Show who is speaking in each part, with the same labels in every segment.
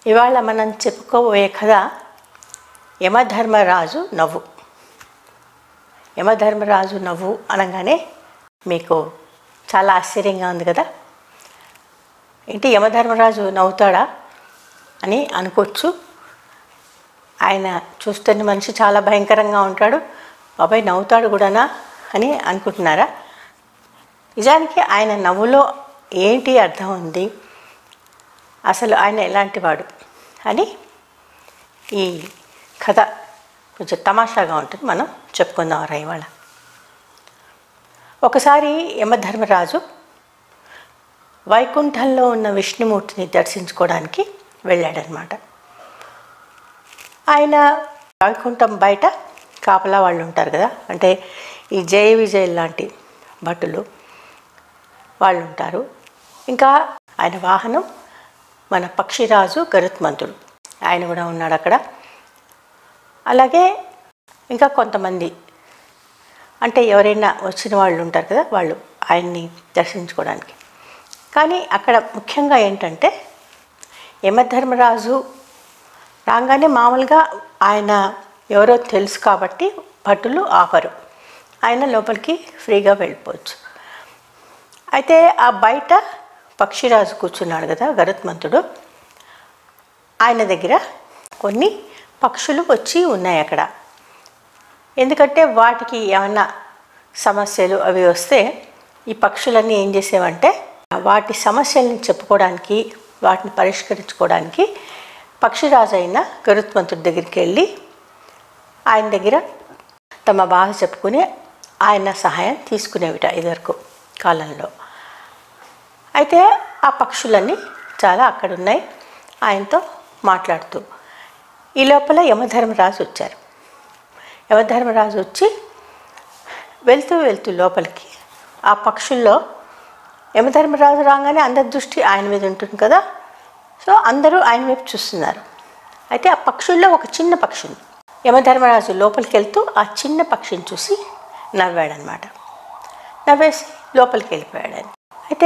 Speaker 1: ఇవాళ మనం చెప్పుకోబోయే కథ యమధర్మరాజు నవ్వు. యమధర్మరాజు నవ్వు అనగానే మీకు చాలా ఆశ్చర్యంగా ఉంది కదా. ఏంటి యమధర్మరాజు నవ్వుతాడా అని అనుకోవచ్చు. ఆయన చూస్తున్న మనిషి చాలా భయంకరంగా ఉంటాడు, బాబాయ్ నవ్వుతాడు కూడానా అని అనుకుంటున్నారా? నిజానికి ఆయన నవ్వులో ఏంటి అర్థం ఉంది, అసలు ఆయన ఎలాంటి వాడు అని ఈ కథ కొంచెం తమాషాగా ఉంటుంది, మనం చెప్పుకుందాం ఇవాళ. ఒకసారి యమధర్మరాజు వైకుంఠంలో ఉన్న విష్ణుమూర్తిని దర్శించుకోవడానికి వెళ్ళాడనమాట. ఆయన వైకుంఠం బయట కాపలా వాళ్ళు ఉంటారు కదా, అంటే ఈ జయ విజయ్ లాంటి భటులు వాళ్ళు ఉంటారు. ఇంకా ఆయన వాహనం మన పక్షిరాజు గరుత్మంతుడు, ఆయన కూడా ఉన్నాడు అక్కడ. అలాగే ఇంకా కొంతమంది అంటే ఎవరైనా వచ్చిన వాళ్ళు ఉంటారు కదా, వాళ్ళు ఆయన్ని దర్శించుకోవడానికి. కానీ అక్కడ ముఖ్యంగా ఏంటంటే యమధర్మరాజు రాగానే మామూలుగా ఆయన ఎవరో తెలుసు కాబట్టి భటులు ఆపరు, ఆయన లోపలికి ఫ్రీగా వెళ్ళిపోవచ్చు. అయితే ఆ బయట పక్షిరాజు కూర్చున్నాడు కదా గరుత్మంతుడు, ఆయన దగ్గర కొన్ని పక్షులు వచ్చి ఉన్నాయి అక్కడ. ఎందుకంటే వాటికి ఏమన్నా సమస్యలు అవి వస్తే ఈ పక్షులన్నీ ఏం చేసేవంటే వాటి సమస్యల్ని చెప్పుకోవడానికి, వాటిని పరిష్కరించుకోవడానికి పక్షిరాజు అయిన గరుత్మంతుడి దగ్గరికి వెళ్ళి ఆయన దగ్గర తమ బాధ చెప్పుకుని ఆయన సహాయం తీసుకునేవిట ఇదివరకు కాలంలో. అయితే ఆ పక్షులన్నీ చాలా అక్కడ ఉన్నాయి ఆయనతో మాట్లాడుతూ. ఈ లోపల యమధర్మరాజు వచ్చారు. యమధర్మరాజు వచ్చి వెళ్తూ వెళ్తూ లోపలికి ఆ పక్షుల్లో యమధర్మరాజు రాగానే అందరి దృష్టి ఆయన మీద ఉంటుంది కదా, సో అందరూ ఆయన వైపు చూస్తున్నారు. అయితే ఆ పక్షుల్లో ఒక చిన్న పక్షి ఉంది. యమధర్మరాజు లోపలికి వెళ్తూ ఆ చిన్న పక్షిని చూసి నవ్వాడనమాట. నవ్వేసి లోపలికి వెళ్ళిపోయాడు ఆయన. అయితే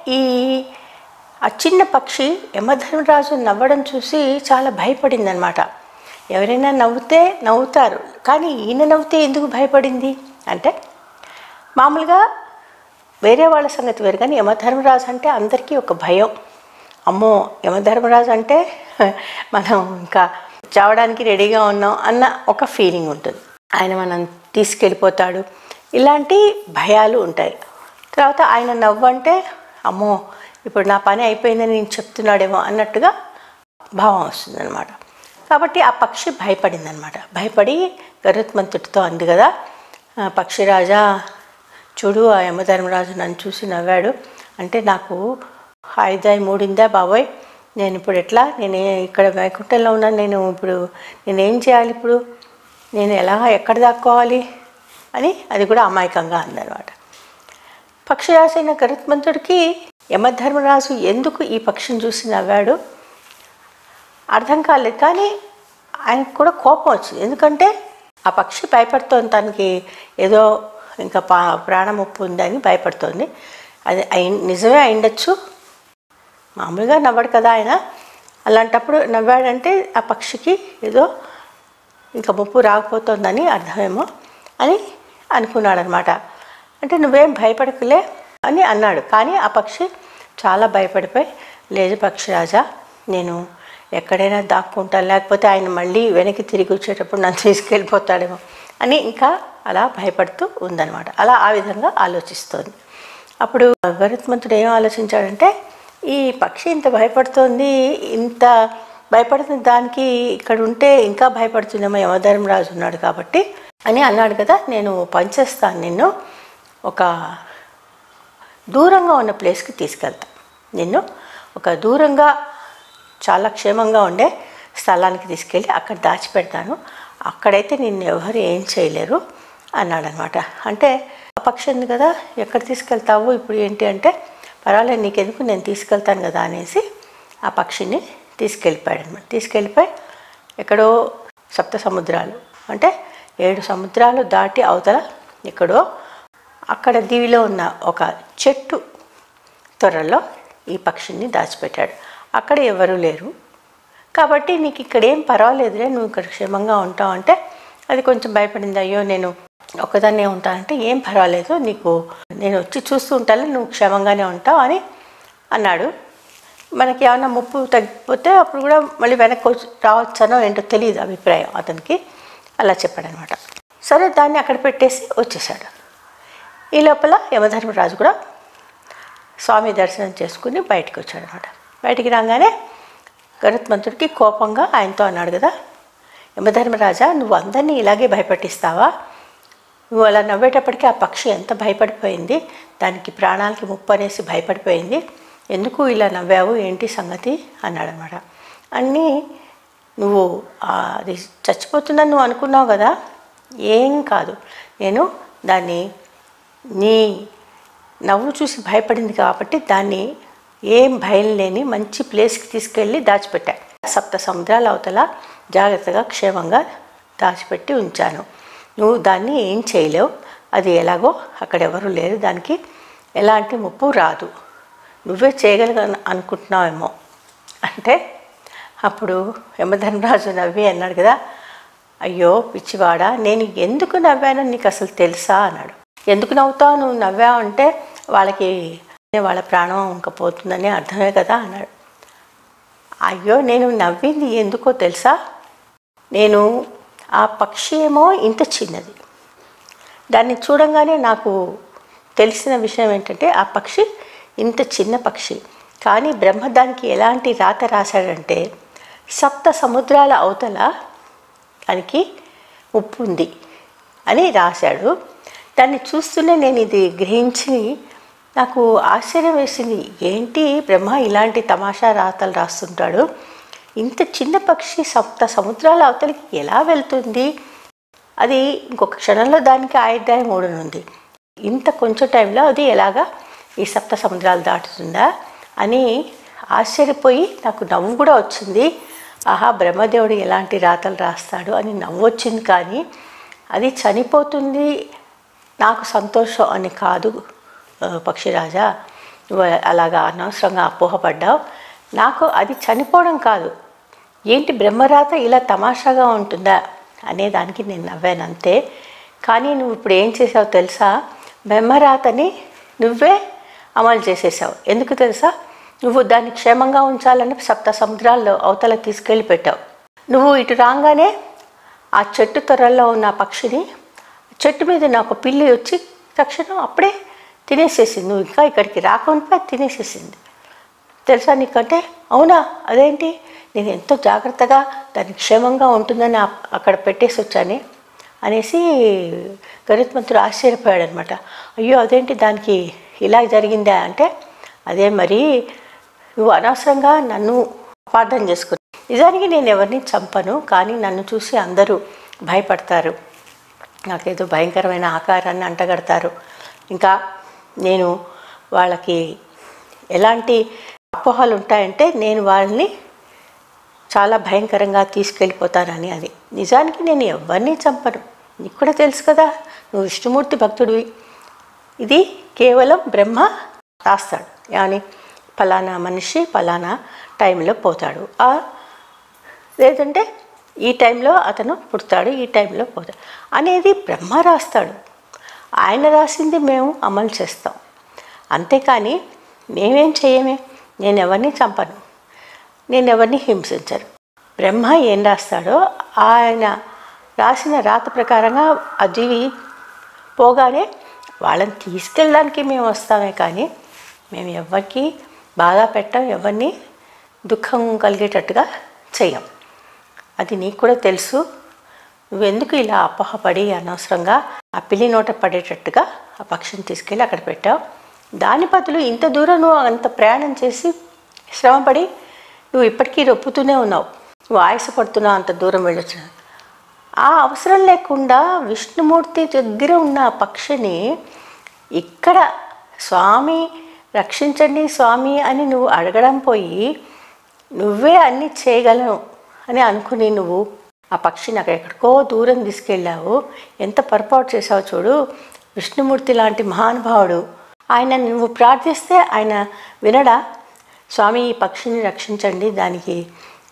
Speaker 1: ఆ చిన్న పక్షి యమధర్మరాజు నవ్వడం చూసి చాలా భయపడిందనమాట. ఎవరైనా నవ్వుతే నవ్వుతారు, కానీ ఈయన నవ్వుతే ఎందుకు భయపడింది అంటే మామూలుగా వేరే వాళ్ళ సంగతి వేరు, కానీ యమధర్మరాజు అంటే అందరికీ ఒక భయం. అమ్మో యమధర్మరాజు అంటే మనం ఇంకా చావడానికి రెడీగా ఉన్నాం అన్న ఒక ఫీలింగ్ ఉంటుంది. ఆయన మనం తీసుకెళ్ళిపోతాడు, ఇలాంటి భయాలు ఉంటాయి. తర్వాత ఆయన నవ్వు అంటే అమ్మో ఇప్పుడు నా పని అయిపోయిందని నేను చెప్తున్నాడేమో అన్నట్టుగా భావం వస్తుందన్నమాట. కాబట్టి ఆ పక్షి భయపడిందనమాట. భయపడి గరుత్మంతుడితో అంది కదా, పక్షిరాజా చూడు ఆ యమధర్మరాజు నన్ను చూసి నవ్వాడు అంటే నాకు హాయిదాయి మూడిందా బాబోయ్, నేను ఇప్పుడు ఎట్లా, నేను ఇక్కడ వైకుంఠంలో ఉన్నాను, నేనేం చేయాలి ఇప్పుడు, నేను ఎక్కడ దాక్కోవాలి అని అది కూడా అమాయకంగా అందనమాట. పక్షిరాజు అయిన గరుత్మంతుడికి యమధర్మరాజు ఎందుకు ఈ పక్షిని చూసి నవ్వాడు అర్థం కాలేదు, కానీ ఆయనకు కూడా కోపం వచ్చింది. ఎందుకంటే ఆ పక్షి భయపడుతోంది, తనకి ఏదో ఇంకా ప్రాణం ముప్పు ఉందని భయపడుతోంది. అది నిజమే అయిండొచ్చు, మామూలుగా నవ్వడు కదా ఆయన. అలాంటప్పుడు నవ్వాడంటే ఆ పక్షికి ఏదో ఇంకా ముప్పు రాకపోతుందని అర్థమేమో అని అనుకున్నాడనమాట. అంటే నువ్వేం భయపడకులే అని అన్నాడు. కానీ ఆ పక్షి చాలా భయపడిపోయి, లేదు పక్షిరాజా నేను ఎక్కడైనా దాక్కుంటాను, లేకపోతే ఆయన మళ్ళీ వెనక్కి తిరిగి వచ్చేటప్పుడు నన్ను తీసుకెళ్ళిపోతాడేమో అని ఇంకా అలా భయపడుతూ ఉందన్నమాట. ఆ విధంగా ఆలోచిస్తోంది. అప్పుడు గరుత్మంతుడు ఏం ఆలోచించాడంటే ఈ పక్షి ఇంత భయపడుతున్న దానికి ఇక్కడ ఉంటే ఇంకా భయపడుతుందేమో యమధర్మరాజు ఉన్నాడు కాబట్టి అని అన్నాడు కదా, నేను పనిచేస్తాను, నిన్ను ఒక దూరంగా ఉన్న ప్లేస్కి తీసుకెళ్తాను, నిన్ను ఒక దూరంగా చాలా క్షేమంగా ఉండే స్థలానికి తీసుకెళ్ళి అక్కడ దాచిపెడతాను, అక్కడైతే నిన్ను ఎవరు ఏం చేయలేరు అన్నాడనమాట. అంటే ఆ పక్షి ఉంది కదా, ఎక్కడ తీసుకెళ్తావు ఇప్పుడు ఏంటి అంటే పర్వాలేదు నీకెందుకు, నేను తీసుకెళ్తాను కదా అనేసి ఆ పక్షిని తీసుకెళ్ళిపోయాడు అనమాట. తీసుకెళ్ళిపోయి ఎక్కడో సప్త సముద్రాలు అంటే 7 సముద్రాలు దాటి అవతల ఎక్కడో అక్కడ దీవిలో ఉన్న ఒక చెట్టు త్వరలో ఈ పక్షిని దాచిపెట్టాడు. అక్కడ ఎవరూ లేరు, కాబట్టి నీకు ఇక్కడ ఏం పర్వాలేదులే, నువ్వు ఇక్కడ క్షేమంగా ఉంటావు అంటే అది కొంచెం భయపడింది. అయ్యో నేను ఒక్కదాన్నే ఉంటానంటే ఏం పర్వాలేదు, నీకు నేను వచ్చి చూస్తూ ఉంటాను, నువ్వు క్షేమంగానే ఉంటావు అని అన్నాడు. మనకి ఏమైనా ముప్పు తగ్గిపోతే అప్పుడు కూడా మళ్ళీ వెనక్కి రావచ్చనో ఏంటో తెలియదు అభిప్రాయం అతనికి. అలా చెప్పాడనమాట. సరే దాన్ని అక్కడ పెట్టేసి వచ్చేసాడు. ఈ లోపల యమధర్మరాజు కూడా స్వామి దర్శనం చేసుకుని బయటికి వచ్చాడనమాట. బయటికి రాగానే గరుత్మంతుడికి కోపంగా ఆయనతో అన్నాడు కదా, యమధర్మరాజా, నువ్వు అందరినీ ఇలాగే భయపెట్టిస్తావా? నువ్వు అలా నవ్వేటప్పటికీ ఆ పక్షి ఎంత భయపడిపోయింది, దానికి ప్రాణాలకి ముప్పు అనేసి భయపడిపోయింది, ఎందుకు ఇలా నవ్వావు, ఏంటి సంగతి అన్నాడనమాట. అన్నీ నువ్వు అది చచ్చిపోతుందని నువ్వు అనుకున్నావు కదా, ఏం కాదు, నేను దాన్ని నీ నవ్వు చూసి భయపడింది కాబట్టి దాన్ని ఏం భయం లేని మంచి ప్లేస్కి తీసుకెళ్ళి దాచిపెట్టా. 7 సముద్రాల అవతల జాగ్రత్తగా క్షేమంగా దాచిపెట్టి ఉంచాను. నువ్వు దాన్ని ఏం చేయలేవు, అది ఎలాగో అక్కడ ఎవరు లేరు, దానికి ఎలాంటి ముప్పు రాదు, నువ్వే చేయగలగ అనుకుంటున్నావేమో అంటే అప్పుడు యమధర్మరాజు నవ్వి అన్నాడు కదా, అయ్యో పిచ్చివాడా, నేను ఎందుకు నవ్వానో నీకు అసలు తెలుసా అన్నాడు. ఎందుకు నవ్వుతావు, నువ్వు నవ్వావు అంటే వాళ్ళకి వాళ్ళ ప్రాణం ఇంకా పోతుందని అర్థమే కదా అన్నాడు. అయ్యో నేను నవ్వింది ఎందుకో తెలుసా, నేను ఆ పక్షి ఏమో ఇంత చిన్నది, దాన్ని చూడంగానే నాకు తెలిసిన విషయం ఏంటంటే ఆ పక్షి ఇంత చిన్న పక్షి, కానీ బ్రహ్మ దానికి ఎలాంటి రాత రాశాడంటే 7 సముద్రాల అవతల దానికి ముప్పు ఉంది అని రాశాడు. దాన్ని చూస్తూనే నేను ఇది గ్రహించి నాకు ఆశ్చర్యం వేసింది, ఏంటి బ్రహ్మ ఇలాంటి తమాషా రాతలు రాస్తుంటాడు, ఇంత చిన్న పక్షి 7 సముద్రాల అవతలికి ఎలా వెళ్తుంది, అది ఇంకొక క్షణంలో దానికి ఆయుర్దాయం ఓడనుంది, ఇంత కొంచెం టైంలో అది ఎలాగా ఈ 7 సముద్రాలు దాటుతుందా అని ఆశ్చర్యపోయి నాకు నవ్వు కూడా వచ్చింది. ఆహా, బ్రహ్మదేవుడు ఎలాంటి రాతలు రాస్తాడు అని నవ్వు వచ్చింది, కానీ అది చనిపోతుంది నాకు సంతోషం అని కాదు పక్షిరాజా, నువ్వు అలాగా అనవసరంగా అపోహపడ్డావు, నాకు అది చనిపోవడం కాదు, ఏంటి బ్రహ్మరాత ఇలా తమాషాగా ఉంటుందా అనేదానికి నేను నవ్వాను అంతే. కానీ నువ్వు ఇప్పుడు ఏం చేసావు తెలుసా, బ్రహ్మరాతని నువ్వే అమలు చేసేసావు. ఎందుకు తెలుసా, నువ్వు దాన్ని క్షేమంగా ఉంచాలని 7 సముద్రాల్లో అవతల తీసుకెళ్ళి పెట్టావు. నువ్వు ఇటు రాగానే ఆ చెట్టు త్వరల్లో ఉన్న పక్షిని చెట్టు మీద నాకు పిల్లి వచ్చి తక్షణం అప్పుడే తినేసేసింది, నువ్వు ఇంకా ఇక్కడికి రాకుండా తినేసేసింది తెలుసా నీకంటే. అవునా, అదేంటి, నేను ఎంతో జాగ్రత్తగా దాన్ని క్షేమంగా ఉంటుందని అక్కడ పెట్టేసి వచ్చాను అనేసి గరుత్మంతుడు ఆశ్చర్యపోయాడు అనమాట. అయ్యో అదేంటి, దానికి ఇలా జరిగిందా అంటే, అదే మరి నువ్వు అనవసరంగా నన్ను అపార్థం చేసుకున్నావు, నిజానికి నేను ఎవరిని చంపను, కానీ నన్ను చూసి అందరూ భయపడతారు, నాకేదో భయంకరమైన ఆకారాన్ని అంటగడతారు, ఇంకా నేను వాళ్ళకి ఎలాంటి అపోహలు ఉంటాయంటే నేను వాళ్ళని చాలా భయంకరంగా తీసుకెళ్ళిపోతానని. అది నిజానికి నేను ఎవరిని చంపను, నీకు కూడా తెలుసు కదా, నువ్వు విష్ణుమూర్తి భక్తుడివి, ఇది కేవలం బ్రహ్మ రాస్తాడు, కానీ ఫలానా మనిషి ఫలానా టైంలో పోతాడు, లేదంటే ఈ టైంలో అతను పుడతాడు, ఈ టైంలో పోతాడు అనేది బ్రహ్మ రాస్తాడు, ఆయన రాసింది మేము అమలు చేస్తాం, అంతేకాని మేమేం చేయమే, నేను ఎవరిని చంపను, నేను ఎవరిని హింసించను. బ్రహ్మ ఏం రాస్తాడో ఆయన రాసిన రాత ప్రకారంగా అది పోగానే వాళ్ళని తీసుకెళ్ళడానికి మేము వస్తామే, కానీ మేము ఎవరికి బాధ పెట్టం, ఎవరిని దుఃఖం కలిగేటట్టుగా చెయ్యం, అది నీకు కూడా తెలుసు. నువ్వెందుకు ఇలా అపోహపడి అనవసరంగా ఆ పిల్లి నోట పడేటట్టుగా ఆ పక్షిని తీసుకెళ్ళి అక్కడ పెట్టావు, దాని బదులు ఇంత దూరం నువ్వు అంత ప్రయాణం చేసి శ్రమపడి నువ్వు ఇప్పటికీ రొప్పుతూనే ఉన్నావు, నువ్వు ఆయాసపడుతున్నావు అంత దూరం వెళ్ళొచ్చు, ఆ అవసరం లేకుండా విష్ణుమూర్తి దగ్గర ఉన్న ఆ పక్షిని ఇక్కడ స్వామి రక్షించండి స్వామి అని నువ్వు అడగడం పోయి నువ్వే అన్నీ చేయగలను అని అనుకుని నువ్వు ఆ పక్షిని అక్కడెక్కడికో దూరం తీసుకెళ్ళావు, ఎంత పొరపాటు చేసావు చూడు. విష్ణుమూర్తి లాంటి మహానుభావుడు, ఆయన నువ్వు ప్రార్థిస్తే ఆయన వినడా, స్వామి ఈ పక్షిని రక్షించండి, దానికి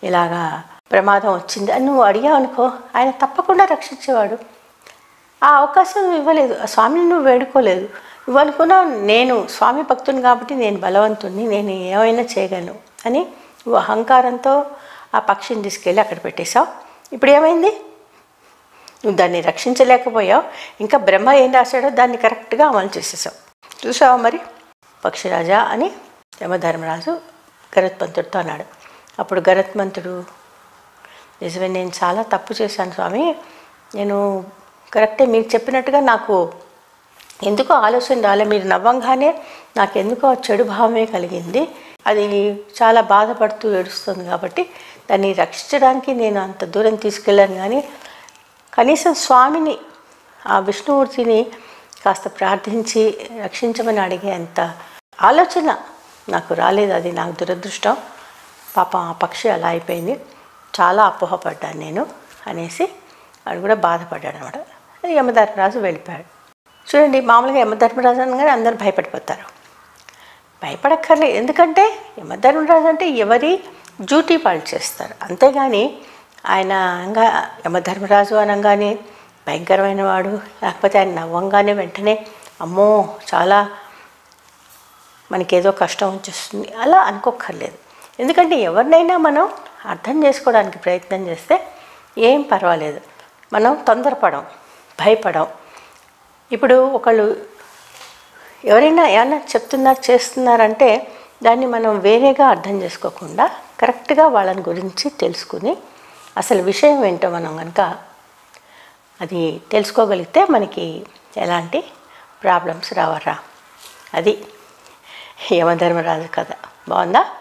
Speaker 1: ఇలాగా ప్రమాదం వచ్చింది అని నువ్వు అడిగావు అనుకో, ఆయన తప్పకుండా రక్షించేవాడు. ఆ అవకాశం ఇవ్వలేదు, ఆ స్వామిని నువ్వు వేడుకోలేదు. నువ్వు అనుకున్నావు నేను స్వామి భక్తుని కాబట్టి నేను బలవంతుణ్ణి, నేను ఏమైనా చేయగలను అని నువ్వు అహంకారంతో ఆ పక్షిని తీసుకెళ్ళి అక్కడ పెట్టేశావు. ఇప్పుడు ఏమైంది? నువ్వు దాన్ని రక్షించలేకపోయావు. ఇంకా బ్రహ్మ ఏం రాశాడో దాన్ని కరెక్ట్గా అమలు చేసేసావు. చూసావా మరి? పక్షిరాజా అని యమధర్మరాజు గరుత్మంతుడితో అన్నాడు. అప్పుడు గరుత్మంతుడు, నిజమే, నేను చాలా తప్పు చేశాను స్వామి, నేను కరెక్టే, మీరు చెప్పినట్టుగా నాకు ఎందుకో ఆలోచన రాలే, మీరు నవ్వంగానే నాకు ఎందుకో చెడు భావమే కలిగింది, అది చాలా బాధపడుతూ ఏడుస్తుంది కాబట్టి దాన్ని రక్షించడానికి నేను అంత దూరం తీసుకెళ్ళాను. కానీ కనీసం స్వామిని, ఆ విష్ణుమూర్తిని కాస్త ప్రార్థించి రక్షించమని అడిగే అంత ఆలోచన నాకు రాలేదు, అది నాకు దురదృష్టం. పాపం ఆ పక్షి అలా అయిపోయింది, చాలా అపోహపడ్డాను నేను అనేసి వాడు కూడా బాధపడ్డాడు అనమాట. యమధర్మరాజు వెళ్ళిపోయాడు. చూడండి, మామూలుగా యమధర్మరాజు అనగానే అందరూ భయపడిపోతారు. భయపడక్కర్లేదు, ఎందుకంటే యమధర్మరాజు అంటే ఎవరి డ్యూటీ వాళ్ళు చేస్తారు, అంతేగాని ఆయన యమధర్మరాజు అనగానే భయంకరమైన వాడు, లేకపోతే ఆయన నవ్వంగానే వెంటనే అమ్మో చాలా మనకేదో కష్టం వచ్చేస్తుంది అలా అనుకోక్కర్లేదు. ఎందుకంటే ఎవరినైనా మనం అర్థం చేసుకోవడానికి ప్రయత్నం చేస్తే ఏం పర్వాలేదు, మనం తొందరపడం, భయపడం. ఇప్పుడు ఒకళ్ళు ఎవరైనా ఏమన్నా చెప్తున్నారు చేస్తున్నారంటే దాన్ని మనం వేరేగా అర్థం చేసుకోకుండా కరెక్ట్గా వాళ్ళని గురించి తెలుసుకుని అసలు విషయం ఏంటో మనం కనుక అది తెలుసుకోగలిగితే మనకి ఎలాంటి ప్రాబ్లమ్స్ రావరా. అది యమధర్మరాజు కథ. బాగుందా?